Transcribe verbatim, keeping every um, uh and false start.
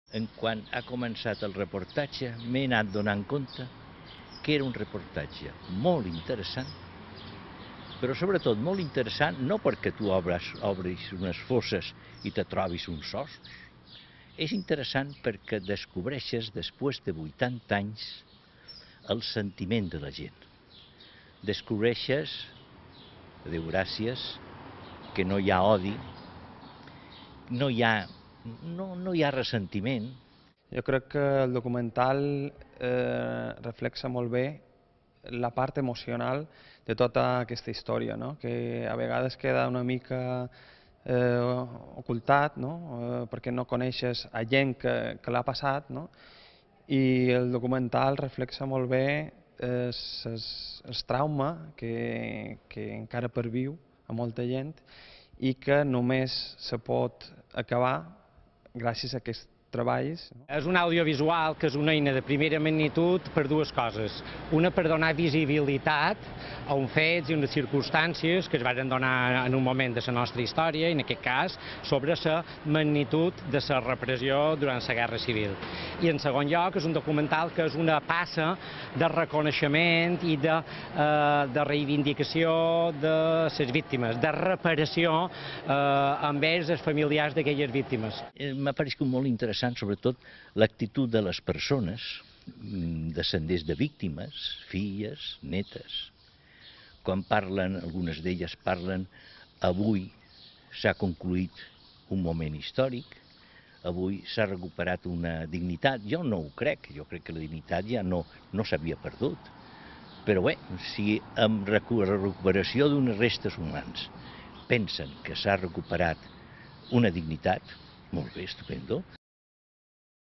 En quan ha començat el reportatge m'he anat donant compte que era un reportatge molt interessant, però sobretot molt interessant no perquè tu obres, obris unes fosses i te trobis uns ossos. És interessant perquè descobreixes, després de vuitanta anys, el sentiment de la gent. Descobreixes, Déu gràcies, que no hi ha odi, no hi ha, no, no hi ha ressentiment. Jo crec que el documental eh, reflexa molt bé la part emocional de tota aquesta història, no? Que a vegades queda una mica eh, ocultat, no? Eh, perquè no coneixes a gent que, que l'ha passat, no? I el documental reflexa molt bé eh, ses, el trauma que, que encara perviu a molta gent i que només se pot acabar gràcies a aquests treballs. És un audiovisual que és una eina de primera magnitud per dues coses. Una, per donar visibilitat a uns fets i unes circumstàncies que es van donar en un moment de la nostra història, i en aquest cas sobre la magnitud de la repressió durant la Guerra Civil. I en segon lloc, és un documental que és una passa de reconeixement i de, eh, de reivindicació de les víctimes, de reparació eh, envers els familiars d'aquelles víctimes. M'ha paregut molt interessant sobretot l'actitud de les persones, descendents de víctimes, filles, netes. Quan parlen, algunes d'elles parlen, avui s'ha concluït un moment històric, avui s'ha recuperat una dignitat. Jo no ho crec, jo crec que la dignitat ja no, no s'havia perdut. Però bé, si amb la recuperació d'unes restes humans pensen que s'ha recuperat una dignitat, molt bé, estupendo.